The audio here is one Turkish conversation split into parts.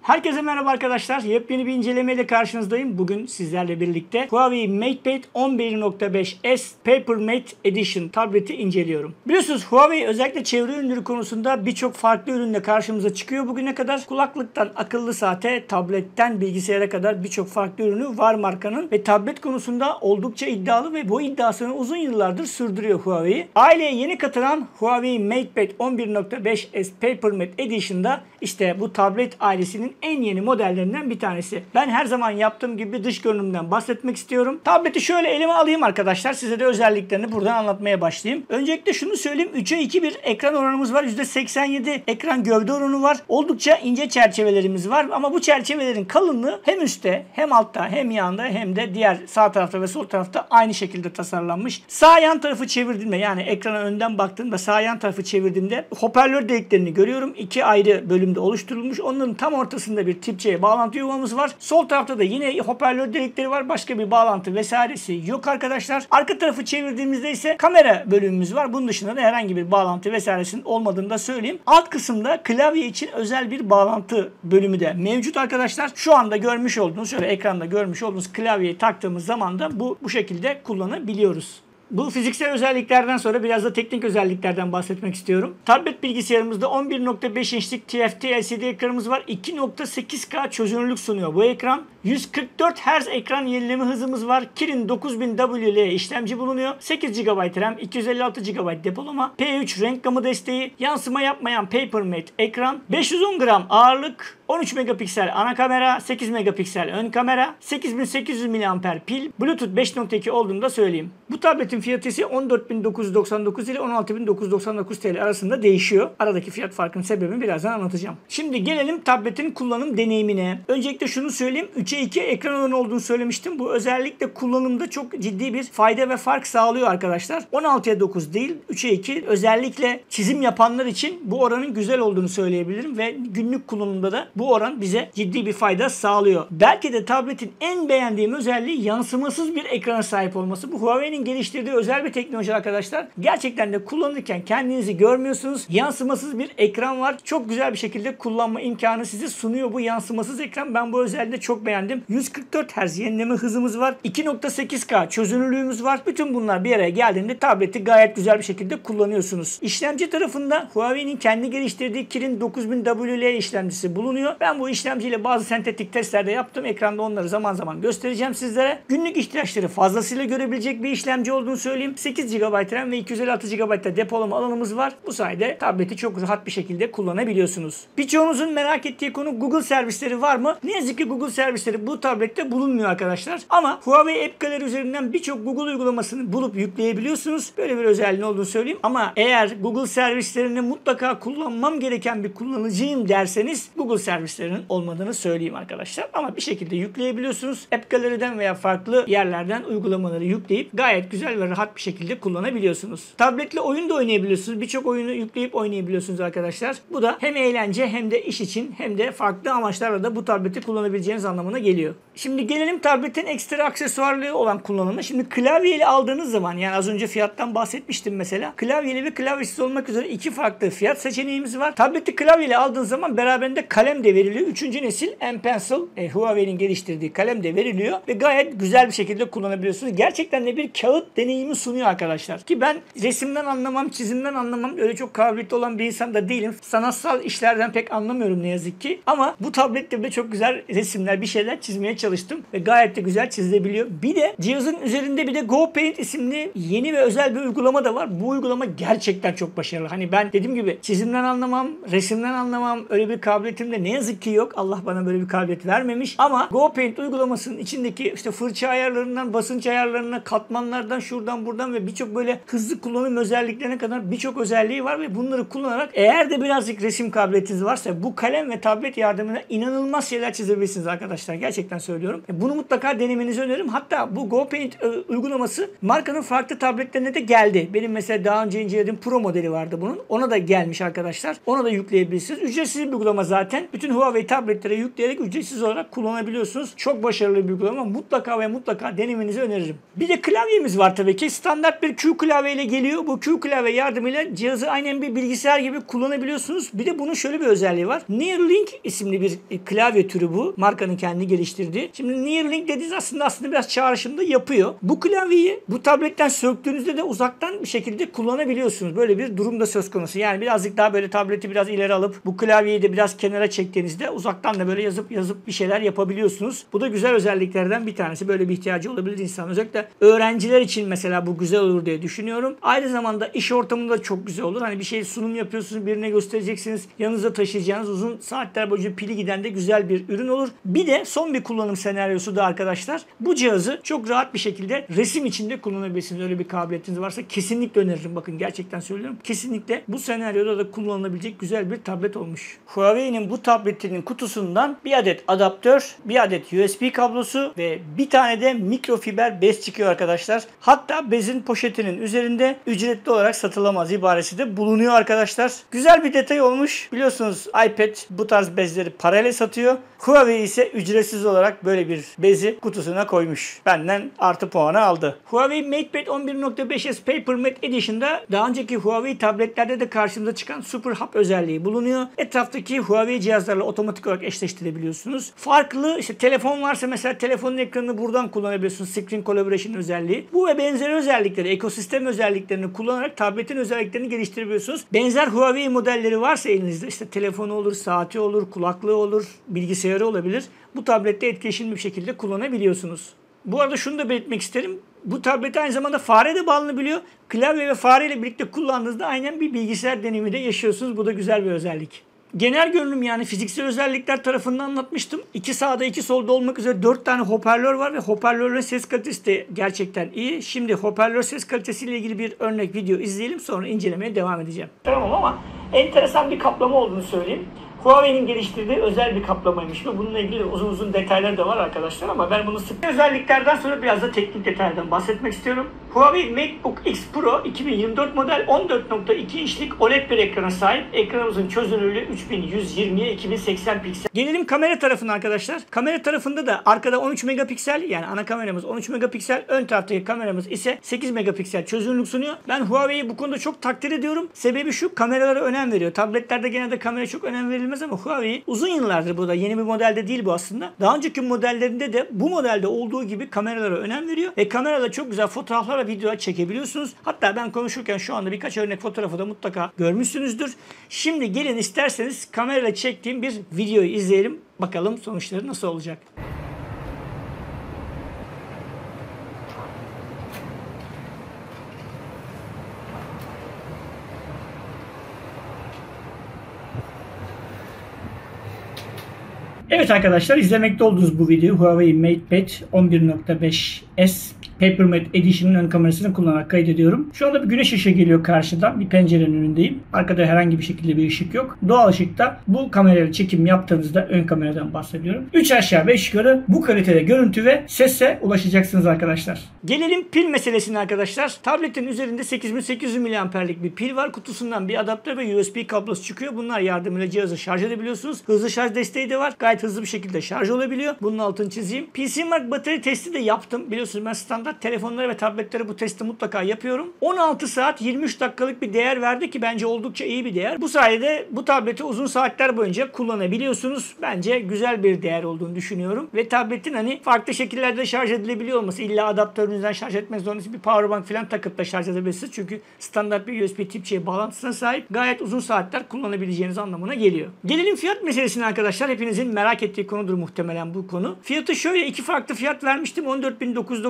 Herkese merhaba arkadaşlar. Yepyeni bir incelemeyle karşınızdayım. Bugün sizlerle birlikte Huawei MatePad 11.5S Papermate Edition tableti inceliyorum. Biliyorsunuz Huawei özellikle çevre ürünleri konusunda birçok farklı ürünle karşımıza çıkıyor bugüne kadar. Kulaklıktan akıllı saate, tabletten bilgisayara kadar birçok farklı ürünü var markanın ve tablet konusunda oldukça iddialı ve bu iddiasını uzun yıllardır sürdürüyor Huawei. Aileye yeni katılan Huawei MatePad 11.5S Papermate Edition'da işte bu tablet ailesinin en yeni modellerinden bir tanesi. Ben her zaman yaptığım gibi dış görünümden bahsetmek istiyorum. Tableti şöyle elime alayım arkadaşlar. Size de özelliklerini buradan anlatmaya başlayayım. Öncelikle şunu söyleyeyim. 3'e 2 bir ekran oranımız var. %87 ekran gövde oranı var. Oldukça ince çerçevelerimiz var. Ama bu çerçevelerin kalınlığı hem üstte hem altta hem yanında hem de diğer sağ tarafta ve sol tarafta aynı şekilde tasarlanmış. Sağ yan tarafı çevirdiğimde yani ekrana önden baktığımda sağ yan tarafı çevirdiğimde hoparlör deliklerini görüyorum. İki ayrı bölümde oluşturulmuş. Onların tam ortasında bir tip C bağlantı yuvamız var. Sol tarafta da yine hoparlör delikleri var. Başka bir bağlantı vesairesi yok arkadaşlar. Arka tarafı çevirdiğimizde ise kamera bölümümüz var. Bunun dışında da herhangi bir bağlantı vesairesinin olmadığını da söyleyeyim. Alt kısımda klavye için özel bir bağlantı bölümü de mevcut arkadaşlar. Şu anda görmüş olduğunuz, şöyle ekranda görmüş olduğunuz klavyeyi taktığımız zaman da bu şekilde kullanabiliyoruz. Bu fiziksel özelliklerden sonra biraz da teknik özelliklerden bahsetmek istiyorum. Tablet bilgisayarımızda 11.5 inçlik TFT LCD ekranımız var. 2.8K çözünürlük sunuyor bu ekran. 144 Hz ekran yenileme hızımız var. Kirin 9000WL işlemci bulunuyor. 8 GB RAM, 256 GB depolama, P3 renk gamı desteği, yansıma yapmayan Papermate ekran, 510 gram ağırlık, 13 megapiksel ana kamera, 8 megapiksel ön kamera, 8800 mAh pil, Bluetooth 5.2 olduğunu da söyleyeyim. Bu tabletin fiyatı ise 14.999 ile 16.999 TL arasında değişiyor. Aradaki fiyat farkının sebebini birazdan anlatacağım. Şimdi gelelim tabletin kullanım deneyimine. Öncelikle şunu söyleyeyim. 3'e 2 ekran oranı olduğunu söylemiştim. Bu özellikle kullanımda çok ciddi bir fayda ve fark sağlıyor arkadaşlar. 16'ya 9 değil, 3'e 2 özellikle çizim yapanlar için bu oranın güzel olduğunu söyleyebilirim ve günlük kullanımda da bu oran bize ciddi bir fayda sağlıyor. Belki de tabletin en beğendiğim özelliği yansımasız bir ekrana sahip olması. Bu Huawei'nin geliştirdiği özel bir teknoloji arkadaşlar. Gerçekten de kullanırken kendinizi görmüyorsunuz. Yansımasız bir ekran var. Çok güzel bir şekilde kullanma imkanı size sunuyor bu yansımasız ekran. Ben bu özelliği çok beğendim. 144 Hz yenileme hızımız var. 2.8K çözünürlüğümüz var. Bütün bunlar bir araya geldiğinde tableti gayet güzel bir şekilde kullanıyorsunuz. İşlemci tarafında Huawei'nin kendi geliştirdiği Kirin 9000WL işlemcisi bulunuyor. Ben bu işlemciyle bazı sentetik testlerde yaptım. Ekranda onları zaman zaman göstereceğim sizlere. Günlük ihtiyaçları fazlasıyla görebilecek bir işlemci olduğunu söyleyeyim. 8 GB RAM ve 256 GB da depolama alanımız var. Bu sayede tableti çok rahat bir şekilde kullanabiliyorsunuz. Birçoğunuzun merak ettiği konu Google servisleri var mı? Ne yazık ki Google servisleri bu tablette bulunmuyor arkadaşlar. Ama Huawei App Gallery üzerinden birçok Google uygulamasını bulup yükleyebiliyorsunuz. Böyle bir özelliğin olduğunu söyleyeyim. Ama eğer Google servislerini mutlaka kullanmam gereken bir kullanıcıyım derseniz Google servislerinin olmadığını söyleyeyim arkadaşlar. Ama bir şekilde yükleyebiliyorsunuz. App Gallery'den veya farklı yerlerden uygulamaları yükleyip gayet güzel ve rahat bir şekilde kullanabiliyorsunuz. Tabletle oyun da oynayabiliyorsunuz. Birçok oyunu yükleyip oynayabiliyorsunuz arkadaşlar. Bu da hem eğlence hem de iş için hem de farklı amaçlarla da bu tableti kullanabileceğiniz anlamına geliyor. Şimdi gelelim tabletin ekstra aksesuarlığı olan kullanımına. Şimdi klavyeli aldığınız zaman yani az önce fiyattan bahsetmiştim mesela. Klavyeli ve klavyesiz olmak üzere iki farklı fiyat seçeneğimiz var. Tableti klavyeli aldığınız zaman beraberinde kalem de veriliyor. 3. nesil M Pencil Huawei'nin geliştirdiği kalem de veriliyor ve gayet güzel bir şekilde kullanabiliyorsunuz. Gerçekten de bir kağıt deneyimi sunuyor arkadaşlar. Ki ben resimden anlamam, çizimden anlamam. Öyle çok kabiliyetli olan bir insan da değilim. Sanatsal işlerden pek anlamıyorum ne yazık ki. Ama bu tablette de çok güzel resimler, bir şeyler çizmeye çalıştım ve gayet de güzel çizilebiliyor. Bir de cihazın üzerinde bir de GoPaint isimli yeni ve özel bir uygulama da var. Bu uygulama gerçekten çok başarılı. Hani ben dediğim gibi çizimden anlamam, resimden anlamam. Öyle bir kabiliyetim de ne yazık ki yok. Allah bana böyle bir kabiliyet vermemiş. Ama GoPaint uygulamasının içindeki işte fırça ayarlarından, basınç ayarlarına, katmanlardan, şuradan buradan ve birçok böyle hızlı kullanım özelliklerine kadar birçok özelliği var ve bunları kullanarak eğer de birazcık resim kabiliyetiniz varsa bu kalem ve tablet yardımıyla inanılmaz şeyler çizebilirsiniz arkadaşlar. Gerçekten söylüyorum. söylüyorum. Bunu mutlaka denemenizi öneririm. Hatta bu GoPaint uygulaması markanın farklı tabletlerine de geldi. Benim mesela daha önce incelediğim Pro modeli vardı bunun. Ona da gelmiş arkadaşlar. Ona da yükleyebilirsiniz. Ücretsiz bir uygulama zaten. Bütün Huawei tabletlere yükleyerek ücretsiz olarak kullanabiliyorsunuz. Çok başarılı bir uygulama. Mutlaka ve mutlaka denemenizi öneririm. Bir de klavyemiz var tabii ki. Standart bir Q klavye ile geliyor. Bu Q klavye yardımıyla cihazı aynen bir bilgisayar gibi kullanabiliyorsunuz. Bir de bunun şöyle bir özelliği var. Neuralink isimli bir klavye türü bu. Markanın kendi geliştirdiği. Şimdi Neuralink dediğiniz aslında biraz çağrışımda yapıyor. Bu klavyeyi bu tabletten söktüğünüzde de uzaktan bir şekilde kullanabiliyorsunuz. Böyle bir durumda söz konusu. Yani birazcık daha böyle tableti biraz ileri alıp bu klavyeyi de biraz kenara çektiğinizde uzaktan da böyle yazıp bir şeyler yapabiliyorsunuz. Bu da güzel özelliklerden bir tanesi. Böyle bir ihtiyacı olabilir insan. Özellikle öğrenciler için mesela bu güzel olur diye düşünüyorum. Aynı zamanda iş ortamında çok güzel olur. Hani bir şey sunum yapıyorsunuz, birine göstereceksiniz. Yanınıza taşıyacağınız uzun saatler boyunca pili giden de güzel bir ürün olur. Bir de son bir kullanım senaryosu da arkadaşlar. Bu cihazı çok rahat bir şekilde resim içinde kullanabilirsiniz. Öyle bir kabiliyetiniz varsa kesinlikle öneririm. Bakın gerçekten söylüyorum. Kesinlikle bu senaryoda da kullanılabilecek güzel bir tablet olmuş. Huawei'nin bu tabletinin kutusundan bir adet adaptör, bir adet USB kablosu ve bir tane de mikrofiber bez çıkıyor arkadaşlar. Hatta bezin poşetinin üzerinde ücretli olarak satılamaz ibaresi de bulunuyor arkadaşlar. Güzel bir detay olmuş. Biliyorsunuz iPad bu tarz bezleri parayla satıyor. Huawei ise ücretsiz olarak böyle bir bezi kutusuna koymuş. Benden artı puanı aldı. Huawei MatePad 11.5S Paper Mate Edition'da daha önceki Huawei tabletlerde de karşımıza çıkan Super Hub özelliği bulunuyor. Etraftaki Huawei cihazlarla otomatik olarak eşleştirebiliyorsunuz. Farklı işte telefon varsa mesela telefonun ekranını buradan kullanabiliyorsunuz. Screen Collaboration özelliği. Bu ve benzeri özellikleri, ekosistem özelliklerini kullanarak tabletin özelliklerini geliştirebiliyorsunuz. Benzer Huawei modelleri varsa elinizde işte telefonu olur, saati olur, kulaklığı olur, bilgisayarı olabilir. Bu tablette etkileşimli bir şekilde kullanabiliyorsunuz. Bu arada şunu da belirtmek isterim. Bu tablet aynı zamanda fare de bağlanabiliyor. Klavye ve fare ile birlikte kullandığınızda aynen bir bilgisayar deneyimi de yaşıyorsunuz. Bu da güzel bir özellik. Genel görünüm yani fiziksel özellikler tarafından anlatmıştım. 2 sağda 2 solda olmak üzere 4 tane hoparlör var ve hoparlörlerin ses kalitesi de gerçekten iyi. Şimdi hoparlör ses kalitesiyle ilgili bir örnek video izleyelim, sonra incelemeye devam edeceğim. Tamam ama enteresan bir kaplama olduğunu söyleyeyim. Huawei'nin geliştirdiği özel bir kaplamaymış ve bununla ilgili uzun detaylar da var arkadaşlar ama ben bunu sık özelliklerden sonra biraz da teknik detaylardan bahsetmek istiyorum. Huawei MateBook X Pro 2024 model 14.2 inçlik OLED bir ekrana sahip. Ekranımızın çözünürlüğü 3120'ye 2080 piksel. Gelelim kamera tarafına arkadaşlar. Kamera tarafında da arkada 13 megapiksel yani ana kameramız 13 megapiksel, ön taraftaki kameramız ise 8 megapiksel çözünürlük sunuyor. Ben Huawei'yi bu konuda çok takdir ediyorum. Sebebi şu, kameralara önem veriyor. Tabletlerde genelde kameraya çok önem verilmez ama Huawei uzun yıllardır bu da yeni bir modelde değil bu aslında. Daha önceki modellerinde de bu modelde olduğu gibi kameralara önem veriyor ve kamerada çok güzel fotoğraflar ve videolar çekebiliyorsunuz. Hatta ben konuşurken şu anda birkaç örnek fotoğrafı da mutlaka görmüşsünüzdür. Şimdi gelin isterseniz kamerayla çektiğim bir videoyu izleyelim. Bakalım sonuçları nasıl olacak. Evet arkadaşlar, izlemekte olduğunuz bu video Huawei MatePad 11.5S Paper Mate Edition'ın ön kamerasını kullanarak kaydediyorum. Şu anda bir güneş ışığı geliyor karşıdan. Bir pencerenin önündeyim. Arkada herhangi bir şekilde bir ışık yok. Doğal ışıkta bu kamerayla çekim yaptığınızda ön kameradan bahsediyorum. 3 aşağı 5 yukarı bu kalitede görüntü ve sese ulaşacaksınız arkadaşlar. Gelelim pil meselesine arkadaşlar. Tabletin üzerinde 8800 mAh'lik bir pil var. Kutusundan bir adaptör ve USB kablosu çıkıyor. Bunlar yardımıyla cihazı şarj edebiliyorsunuz. Hızlı şarj desteği de var. Gayet hızlı bir şekilde şarj olabiliyor. Bunun altını çizeyim. PCMark batarya testi de yaptım. Biliyorsunuz ben standart telefonlara ve tabletlere bu testi mutlaka yapıyorum. 16 saat 23 dakikalık bir değer verdi ki bence oldukça iyi bir değer. Bu sayede bu tableti uzun saatler boyunca kullanabiliyorsunuz. Bence güzel bir değer olduğunu düşünüyorum. Ve tabletin hani farklı şekillerde şarj edilebiliyor olması, illa adaptörünüzden şarj etmek zorundayız. Bir powerbank falan takıp da şarj edebilirsiniz. Çünkü standart bir USB Tip-C bağlantısına sahip. Gayet uzun saatler kullanabileceğiniz anlamına geliyor. Gelelim fiyat meselesine arkadaşlar. Hepinizin merak ettiği konudur muhtemelen bu konu. Fiyatı şöyle, iki farklı fiyat vermiştim. 14.999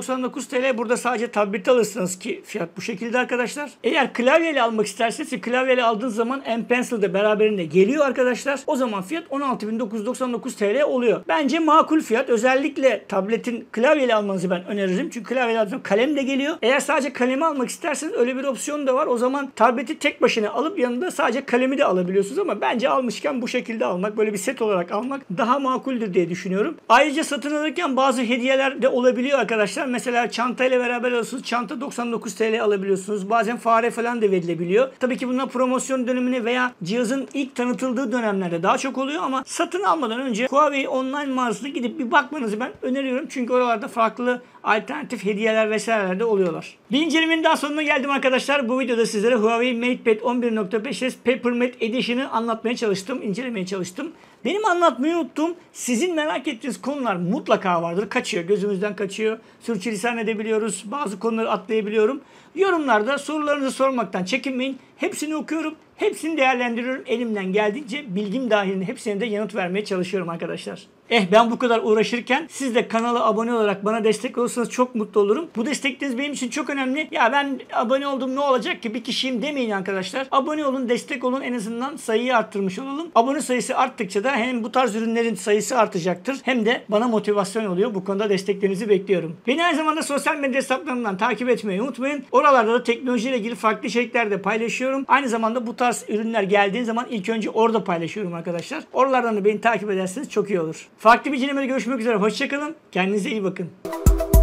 299 TL. Burada sadece tableti alırsınız ki fiyat bu şekilde arkadaşlar. Eğer klavyeyle almak isterseniz ki klavyeyle aldığınız zaman M Pencil de beraberinde geliyor arkadaşlar. O zaman fiyat 16.999 TL oluyor. Bence makul fiyat. Özellikle tabletin klavyeyle almanızı ben öneririm. Çünkü klavyeyle aldığınız zaman kalem de geliyor. Eğer sadece kalemi almak isterseniz öyle bir opsiyon da var. O zaman tableti tek başına alıp yanında sadece kalemi de alabiliyorsunuz ama bence almışken bu şekilde almak, böyle bir set olarak almak daha makuldür diye düşünüyorum. Ayrıca satın alırken bazı hediyeler de olabiliyor arkadaşlar. Mesela çantayla beraber alıyorsunuz. Çanta 99 TL alabiliyorsunuz. Bazen fare falan da verilebiliyor. Tabii ki bunlar promosyon dönemini veya cihazın ilk tanıtıldığı dönemlerde daha çok oluyor ama satın almadan önce Huawei online mağazasına gidip bir bakmanızı ben öneriyorum. Çünkü oralarda farklı alternatif hediyeler vesaireler de oluyorlar. Bir incelemenin daha sonuna geldim arkadaşlar. Bu videoda sizlere Huawei MatePad 11.5s Papermate Edition'ı anlatmaya çalıştım, incelemeye çalıştım. Benim anlatmayı unuttuğum, sizin merak ettiğiniz konular mutlaka vardır. Kaçıyor, gözümüzden kaçıyor. Sürçülisan edebiliyoruz. Bazı konuları atlayabiliyorum. Yorumlarda sorularınızı sormaktan çekinmeyin. Hepsini okuyorum. Hepsini değerlendiriyorum. Elimden geldiğince bilgim dahilinde hepsine de yanıt vermeye çalışıyorum arkadaşlar. Ben bu kadar uğraşırken siz de kanala abone olarak bana destek olursanız çok mutlu olurum. Bu destekleriniz benim için çok önemli. Ya ben abone oldum ne olacak ki, bir kişiyim demeyin arkadaşlar. Abone olun, destek olun, en azından sayıyı arttırmış olalım. Abone sayısı arttıkça da hem bu tarz ürünlerin sayısı artacaktır hem de bana motivasyon oluyor. Bu konuda desteklerinizi bekliyorum. Beni aynı zamanda sosyal medya hesaplarımdan takip etmeyi unutmayın. Oralarda da teknolojiyle ilgili farklı içerikler de paylaşıyorum. Aynı zamanda bu tarz ürünler geldiği zaman ilk önce orada paylaşıyorum arkadaşlar. Oralardan da beni takip ederseniz çok iyi olur. Farklı bir incelemede görüşmek üzere. Hoşçakalın. Kendinize iyi bakın.